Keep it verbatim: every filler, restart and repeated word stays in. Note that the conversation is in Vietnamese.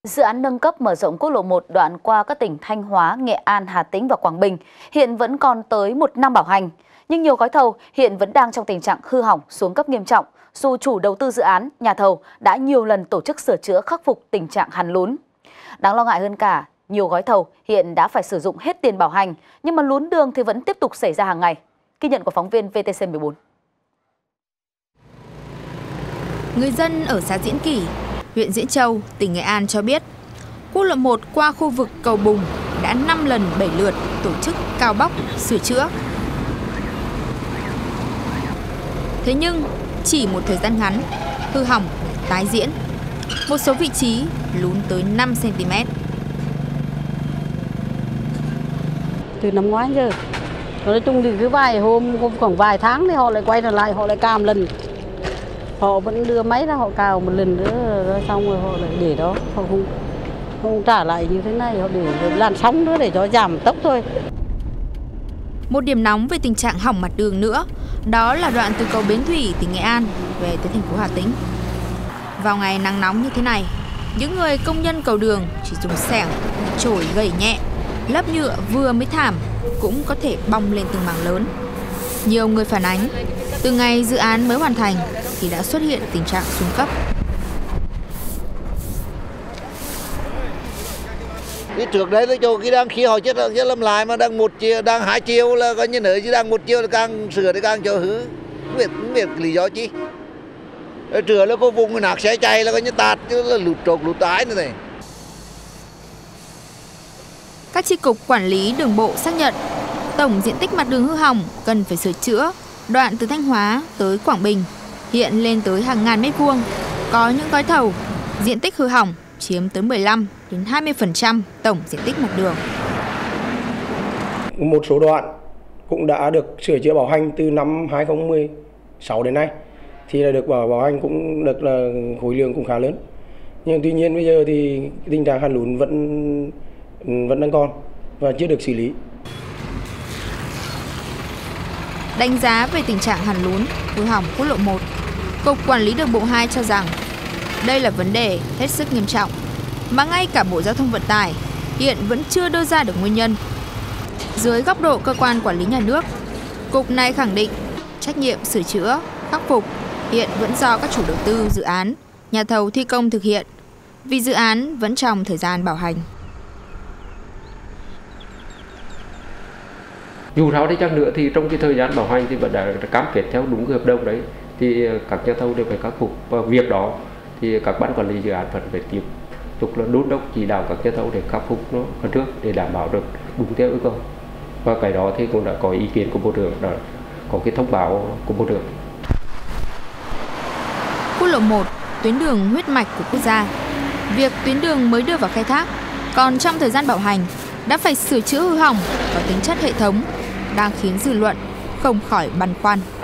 Dự án nâng cấp mở rộng quốc lộ một đoạn qua các tỉnh Thanh Hóa, Nghệ An, Hà Tĩnh và Quảng Bình hiện vẫn còn tới một năm bảo hành. Nhưng nhiều gói thầu hiện vẫn đang trong tình trạng hư hỏng, xuống cấp nghiêm trọng, dù chủ đầu tư dự án, nhà thầu đã nhiều lần tổ chức sửa chữa khắc phục tình trạng hằn lún. Đáng lo ngại hơn cả, nhiều gói thầu hiện đã phải sử dụng hết tiền bảo hành, nhưng mà lún đường thì vẫn tiếp tục xảy ra hàng ngày. Ghi nhận của phóng viên vê tê xê mười bốn. Người dân ở xã Diễn Kỷ, huyện Diễn Châu, tỉnh Nghệ An cho biết, quốc lộ một qua khu vực cầu Bùng đã năm lần bảy lượt tổ chức cao bóc, sửa chữa. Thế nhưng, chỉ một thời gian ngắn, hư hỏng lại tái diễn. Một số vị trí lún tới năm xăng ti mét. Từ năm ngoái giờ, nói chung thì cứ vài hôm, khoảng vài tháng thì họ lại quay trở lại, họ lại cào lần. Họ vẫn đưa máy ra họ cào một lần nữa, rồi xong rồi họ lại để đó, họ không, không trả lại như thế này, họ để làn sóng nữa để cho giảm tốc thôi. Một điểm nóng về tình trạng hỏng mặt đường nữa, đó là đoạn từ cầu Bến Thủy, tỉnh Nghệ An về tới thành phố Hà Tĩnh. Vào ngày nắng nóng như thế này, những người công nhân cầu đường chỉ dùng xẻng, chổi gẩy nhẹ, lớp nhựa vừa mới thảm cũng có thể bong lên từng mảng lớn. Nhiều người phản ánh, từ ngày dự án mới hoàn thành thì đã xuất hiện tình trạng xuống cấp. Cái trước đấy tôi cho cái đang khi họ chết chết làm lại mà đang một chiều, đang hai chiều là coi như nữa chứ đang một chiều là càng sửa thì càng cho hư. Không biết không biết lý do chi. Trưa là có vùng nạc xe chạy là coi như tạt chứ là lụt trột lụt tái nữa này. Các chi cục quản lý đường bộ xác nhận tổng diện tích mặt đường hư hỏng cần phải sửa chữa đoạn từ Thanh Hóa tới Quảng Bình hiện lên tới hàng ngàn mét vuông. Có những gói thầu diện tích hư hỏng chiếm tới mười lăm đến hai mươi phần trăm tổng diện tích mặt đường. Một số đoạn cũng đã được sửa chữa bảo hành từ năm hai không một sáu đến nay thì là được bảo bảo hành cũng được là khối lượng cũng khá lớn. Nhưng tuy nhiên bây giờ thì tình trạng hằn lún vẫn vẫn đang còn và chưa được xử lý. Đánh giá về tình trạng hằn lún, hư hỏng quốc lộ một, Cục Quản lý Đường bộ hai cho rằng đây là vấn đề hết sức nghiêm trọng mà ngay cả Bộ Giao thông Vận tải hiện vẫn chưa đưa ra được nguyên nhân. Dưới góc độ cơ quan quản lý nhà nước, Cục này khẳng định trách nhiệm sửa chữa, khắc phục hiện vẫn do các chủ đầu tư dự án, nhà thầu thi công thực hiện vì dự án vẫn trong thời gian bảo hành. Dù sao đi chăng nữa thì trong cái thời gian bảo hành thì vẫn đã cam kết theo đúng cái hợp đồng đấy thì các nhà thầu đều phải khắc phục, và việc đó thì các ban quản lý dự án vẫn phải tiếp tục là đôn đốc chỉ đạo các nhà thầu để khắc phục nó hơn trước để đảm bảo được đúng theo yêu cầu. Và cái đó thì cũng đã có ý kiến của Bộ trưởng, đã có cái thông báo của Bộ trưởng. Quốc lộ một, tuyến đường huyết mạch của quốc gia. Việc tuyến đường mới đưa vào khai thác, còn trong thời gian bảo hành đã phải sửa chữa hư hỏng có tính chất hệ thống, đang khiến dư luận không khỏi băn khoăn.